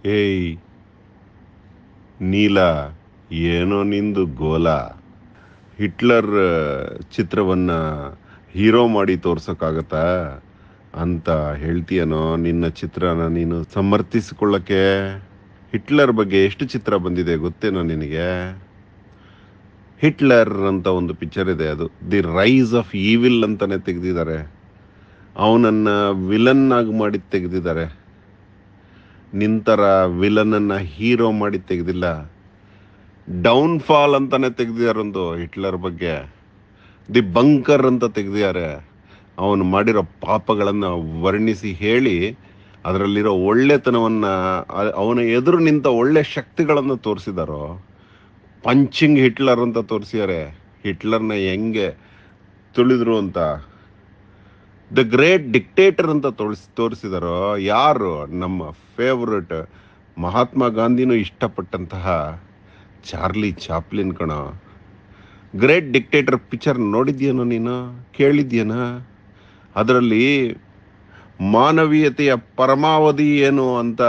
ಏಯ್ ನೀಲ, ಏನೋ ನಿಂದು ಗೋಲ. ಹಿಟ್ಲರ್ ಚಿತ್ರವನ್ನ ಹೀರೋ ಮಾಡಿ ತೋರ್ಸೋಕ್ಕಾಗತ್ತಾ ಅಂತ ಹೇಳ್ತೀಯನೋ ನಿನ್ನ ಚಿತ್ರನ ನೀನು ಸಮರ್ಥಿಸಿಕೊಳ್ಳಕ್ಕೆ? ಹಿಟ್ಲರ್ ಬಗ್ಗೆ ಎಷ್ಟು ಚಿತ್ರ ಬಂದಿದೆ ಗೊತ್ತೇನೋ ನಿನಗೆ? ಹಿಟ್ಲರ್ ಅಂತ ಒಂದು ಪಿಕ್ಚರ್ ಇದೆ, ಅದು ದಿ ರೈಸ್ ಆಫ್ ಈವಿಲ್ ಅಂತಾನೆ ತೆಗೆದಿದ್ದಾರೆ. ಅವನನ್ನ ವಿಲನ್ ಆಗಿ ಮಾಡಿ ತೆಗೆದಿದ್ದಾರೆ. ನಿಂತರ ವಿಲನನ್ನ ಹೀರೋ ಮಾಡಿ ತೆಗೆದಿಲ್ಲ. ಡೌನ್ ಫಾಲ್ ಅಂತಾನೆ ತೆಗೆದಿದ್ದಾರೊಂದು ಹಿಟ್ಲರ್ ಬಗ್ಗೆ. ದಿ ಬಂಕರ್ ಅಂತ ತೆಗೆದಿದ್ದಾರೆ. ಅವನು ಮಾಡಿರೋ ಪಾಪಗಳನ್ನು ವರ್ಣಿಸಿ ಹೇಳಿ ಅದರಲ್ಲಿರೋ ಒಳ್ಳೆತನವನ್ನ, ಅವನ ಎದುರು ನಿಂತ ಒಳ್ಳೆ ಶಕ್ತಿಗಳನ್ನು ತೋರಿಸಿದಾರೋ. ಪಂಚಿಂಗ್ ಹಿಟ್ಲರ್ ಅಂತ ತೋರಿಸಿದ್ದಾರೆ, ಹಿಟ್ಲರ್ನ ಹೆಂಗೆ ತುಳಿದ್ರು ಅಂತ. ದ ಗ್ರೇಟ್ ಡಿಕ್ಟೇಟರ್ ಅಂತ ತೋರಿಸಿದಾರೋ. ಯಾರು? ನಮ್ಮ ಫೇವ್ರೆಟ್ ಮಹಾತ್ಮ ಗಾಂಧಿನೂ ಇಷ್ಟಪಟ್ಟಂತಹ ಚಾರ್ಲಿ ಚಾಪ್ಲಿನ್ ಕಣ. ಗ್ರೇಟ್ ಡಿಕ್ಟೇಟರ್ ಪಿಕ್ಚರ್ ನೋಡಿದ್ಯೇನೋ ನೀನು? ಕೇಳಿದ್ಯೇನ? ಅದರಲ್ಲಿ ಮಾನವೀಯತೆಯ ಪರಮಾವಧಿ ಏನು ಅಂತ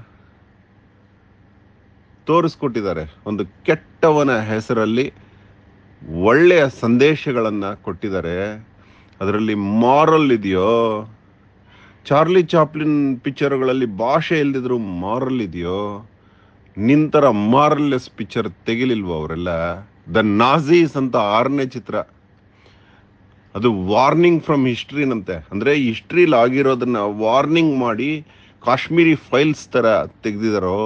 ತೋರಿಸ್ಕೊಟ್ಟಿದ್ದಾರೆ. ಒಂದು ಕೆಟ್ಟವನ ಹೆಸರಲ್ಲಿ ಒಳ್ಳೆಯ ಸಂದೇಶಗಳನ್ನು ಕೊಟ್ಟಿದ್ದಾರೆ. ಅದರಲ್ಲಿ ಮಾರಲ್ ಇದೆಯೋ? ಚಾರ್ಲಿ ಚಾಪ್ಲಿನ್ ಪಿಕ್ಚರ್ಗಳಲ್ಲಿ ಭಾಷೆ ಇಲ್ದಿದ್ರು ಮಾರಲ್ ಇದೆಯೋ? ನಿಂತರ ಮಾರಲ್ಲೆಸ್ ಪಿಕ್ಚರ್ ತೆಗಿಲಿಲ್ವ ಅವರೆಲ್ಲ? ದ ನಾಜೀಸ್ ಅಂತ 6ನೇ ಚಿತ್ರ, ಅದು ವಾರ್ನಿಂಗ್ ಫ್ರಮ್ ಹಿಸ್ಟ್ರಿನಂತೆ. ಅಂದರೆ ಹಿಸ್ಟ್ರಿಲಿ ಆಗಿರೋದನ್ನ ವಾರ್ನಿಂಗ್ ಮಾಡಿ ಕಾಶ್ಮೀರಿ ಫೈಲ್ಸ್ ಥರ ತೆಗೆದಿದ್ದಾರೋ.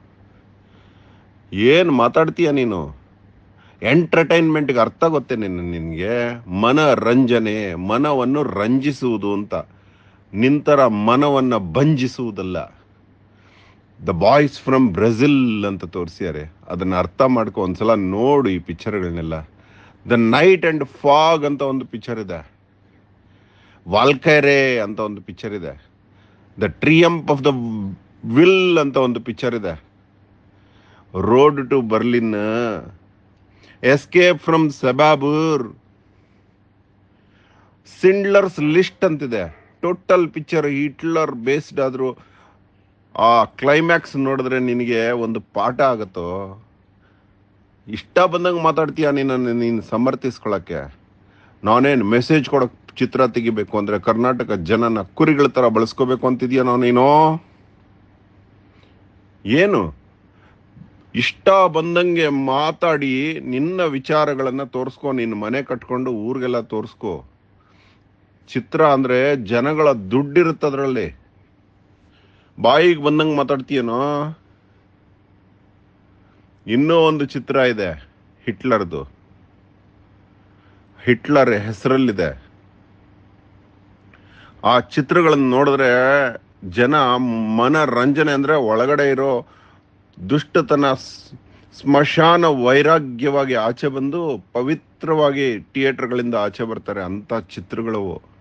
ಏನು ಮಾತಾಡ್ತೀಯ ನೀನು? ಎಂಟರ್ಟೈನ್ಮೆಂಟ್ಗೆ ಅರ್ಥ ಗೊತ್ತೇ ನಿನಗೆ? ಮನರಂಜನೆ, ಮನವನ್ನು ರಂಜಿಸುವುದು ಅಂತ. ನಿಂತರ ಮನವನ್ನು ಭಂಜಿಸುವುದಲ್ಲ. ದ ಬಾಯ್ಸ್ ಫ್ರಮ್ ಬ್ರೆಜಿಲ್ ಅಂತ ತೋರಿಸಿದ್ದಾರೆ. ಅದನ್ನು ಅರ್ಥ ಮಾಡ್ಕೊ, ಒಂದ್ಸಲ ನೋಡು ಈ ಪಿಕ್ಚರ್ಗಳನ್ನೆಲ್ಲ. ದ ನೈಟ್ ಆ್ಯಂಡ್ ಫಾಗ್ ಅಂತ ಒಂದು ಪಿಕ್ಚರ್ ಇದೆ. ವಾಲ್ಕೈರೆ ಅಂತ ಒಂದು ಪಿಕ್ಚರ್ ಇದೆ. The triumph of the will ಅಂತ ಒಂದು ಪಿಕ್ಚರ್ ಇದೆ. Road to Berlin, escape from Sobibor, Schindler's list ಅಂತಿದೆ. ಟೋಟಲ್ ಪಿಕ್ಚರ್ ಹಿಟ್ಲರ್ ಬೇಸ್ಡ್ ಆದರೂ ಆ ಕ್ಲೈಮ್ಯಾಕ್ಸ್ ನೋಡಿದ್ರೆ ನಿನಗೆ ಒಂದು ಪಾಠ ಆಗುತ್ತೋ? ಇಷ್ಟ ಬಂದಂಗೆ ಮಾತಾಡ್ತೀಯ ನೀನು ಸಮರ್ಥಿಸ್ಕೊಳಕ್ಕೆ? ನಾನೇನು ಮೆಸೇಜ್ ಕೊಡೋಕೆ ಚಿತ್ರ ತೆಗಿಬೇಕು ಅಂದರೆ ಕರ್ನಾಟಕ ಜನನ ಕುರಿಗಳ ಥರ ಬಳಸ್ಕೋಬೇಕು ಅಂತಿದ್ಯಾ ನೀನು? ಏನು ಇಷ್ಟ ಬಂದಂಗೆ ಮಾತಾಡಿ ನಿನ್ನ ವಿಚಾರಗಳನ್ನು ತೋರಿಸ್ಕೊ. ನಿನ್ನ ಮನೆ ಕಟ್ಕೊಂಡು ಊರಿಗೆಲ್ಲ ತೋರಿಸ್ಕೊ. ಚಿತ್ರ ಅಂದರೆ ಜನಗಳ ದುಡ್ಡಿರುತ್ತದ್ರಲ್ಲಿ. ಬಾಯಿಗೆ ಬಂದಂಗೆ ಮಾತಾಡ್ತೀಯನೋ? ಇನ್ನೂ ಒಂದು ಚಿತ್ರ ಇದೆ ಹಿಟ್ಲರ್ದು, ಹಿಟ್ಲರ್ ಹೆಸರಲ್ಲಿದೆ. ಆ ಚಿತ್ರಗಳನ್ನು ನೋಡಿದ್ರೆ ಜನ ಮನರಂಜನೆ ಅಂದರೆ ಒಳಗಡೆ ಇರೋ ದುಷ್ಟತನ ಸ್ಮಶಾನ ವೈರಾಗ್ಯವಾಗಿ ಆಚೆ ಬಂದು ಪವಿತ್ರವಾಗಿ ಥಿಯೇಟರ್ಗಳಿಂದ ಆಚೆ ಬರ್ತಾರೆ. ಅಂಥ ಚಿತ್ರಗಳು.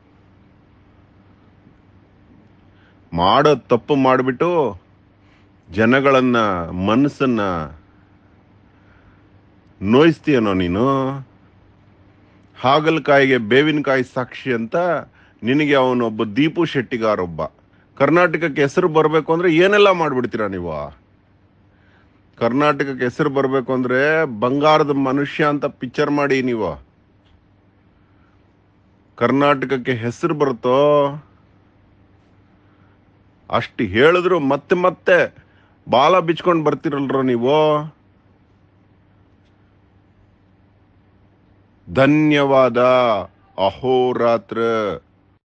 ಮಾಡೋ ತಪ್ಪು ಮಾಡಿಬಿಟ್ಟು ಜನಗಳನ್ನ, ಮನಸ್ಸನ್ನ ನೋಯಿಸ್ತೀಯನೋ ನೀನು? ಹಾಗಲಕಾಯಿಗೆ ಬೇವಿನಕಾಯಿ ಸಾಕ್ಷಿ ಅಂತ ನಿನಗೆ ಅವನೊಬ್ಬ ದೀಪು ಶೆಟ್ಟಿಗಾರೊಬ್ಬ. ಕರ್ನಾಟಕಕ್ಕೆ ಹೆಸರು ಬರಬೇಕು ಅಂದರೆ ಏನೆಲ್ಲ ಮಾಡಿಬಿಡ್ತೀರಾ ನೀವು? ಕರ್ನಾಟಕಕ್ಕೆ ಹೆಸರು ಬರಬೇಕು ಅಂದರೆ ಬಂಗಾರದ ಮನುಷ್ಯ ಅಂತ ಪಿಕ್ಚರ್ ಮಾಡಿ ನೀವು. ಕರ್ನಾಟಕಕ್ಕೆ ಹೆಸರು ಬರುತ್ತೋ? ಅಷ್ಟು ಹೇಳಿದ್ರು ಮತ್ತೆ ಮತ್ತೆ ಬಾಲ ಬಿಚ್ಕೊಂಡು ಬರ್ತಿರಲ್ರೋ ನೀವು. ಧನ್ಯವಾದ. ಅಹೋರಾತ್ರ.